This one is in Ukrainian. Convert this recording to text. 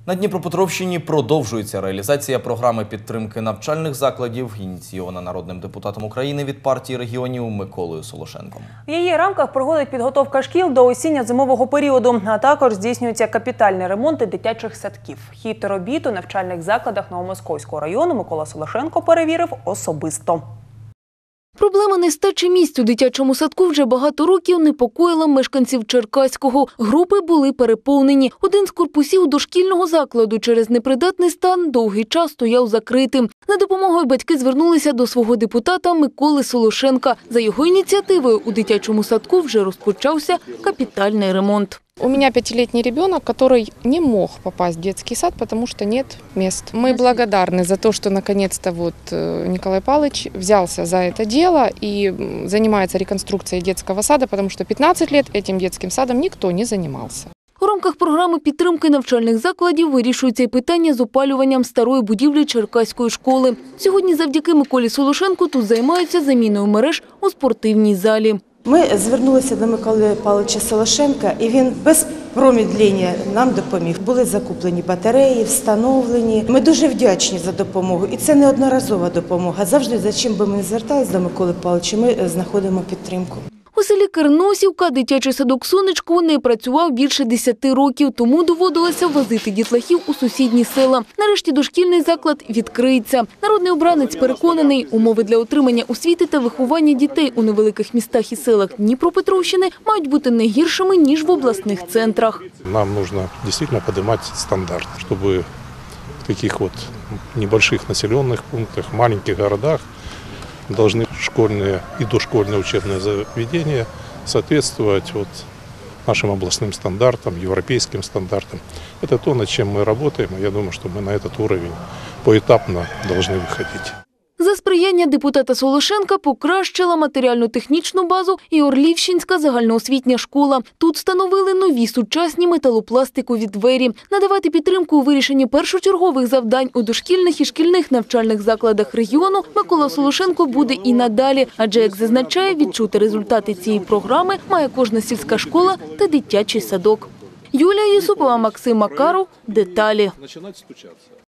На Дніпропетровщині продовжується реалізація програми підтримки навчальних закладів, ініційована народним депутатом України від партії регіонів Миколою Солошенком. В її рамках проходить підготовка шкіл до осінньо-зимового періоду, а також здійснюються капітальні ремонти дитячих садків. Хід робіт у навчальних закладах Новомосковського району Микола Солошенко перевірив особисто. Проблема нестачі місць у дитячому садку вже багато років непокоїла мешканців Черкаського. Групи були переповнені. Один з корпусів дошкільного закладу через непридатний стан довгий час стояв закритим. За допомогою батьки звернулися до свого депутата Миколи Солошенка. За його ініціативою у дитячому садку вже розпочався капітальний ремонт. У меня 5-летний ребенок, который не мог попасть в детский сад, потому что нет мест. Мы благодарны за то, что наконец-то Николай Павлович взялся за это дело и занимается реконструкцией детского сада, потому что 15 лет этим детским садом никто не занимался. У рамках програми підтримки навчальних закладів вирішується і питання з опалюванням старої будівлі Черкаської школи. Сьогодні завдяки Миколі Солошенку тут займаються заміною мереж у спортивній залі. Ми звернулися до Миколи Павловича Солошенка, і він без промедлення нам допоміг. Були закуплені батареї, встановлені. Ми дуже вдячні за допомогу. І це не одноразова допомога. Завжди, за чим би ми не зверталися до Миколи Павловича, ми знаходимо підтримку. У селі Керносівка дитячий садок «Сонечко» не працював більше 10 років, тому доводилося возити дітлахів у сусідні села. Нарешті дошкільний заклад відкриється. Народний обранець переконаний, умови для отримання освіти та виховання дітей у невеликих містах і селах Дніпропетровщини мають бути не гіршими, ніж в обласних центрах. Нам потрібно дійсно піднімати стандарт, щоб в таких небольших населених пунктах, маленьких городах должны школьные и дошкольные учебные заведения соответствовать нашим областным стандартам, европейским стандартам. Это то, над чем мы работаем, и я думаю, что мы на этот уровень поэтапно должны выходить. За сприяння депутата Солошенка покращила матеріально-технічну базу і Орлівщинська загальноосвітня школа. Тут встановили нові сучасні металопластикові двері. Надавати підтримку у вирішенні першочергових завдань у дошкільних і шкільних навчальних закладах регіону Микола Солошенко буде і надалі. Адже, як зазначає, відчути результати цієї програми має кожна сільська школа та дитячий садок. Юлія Юсупова, Максим Макаров. Деталі.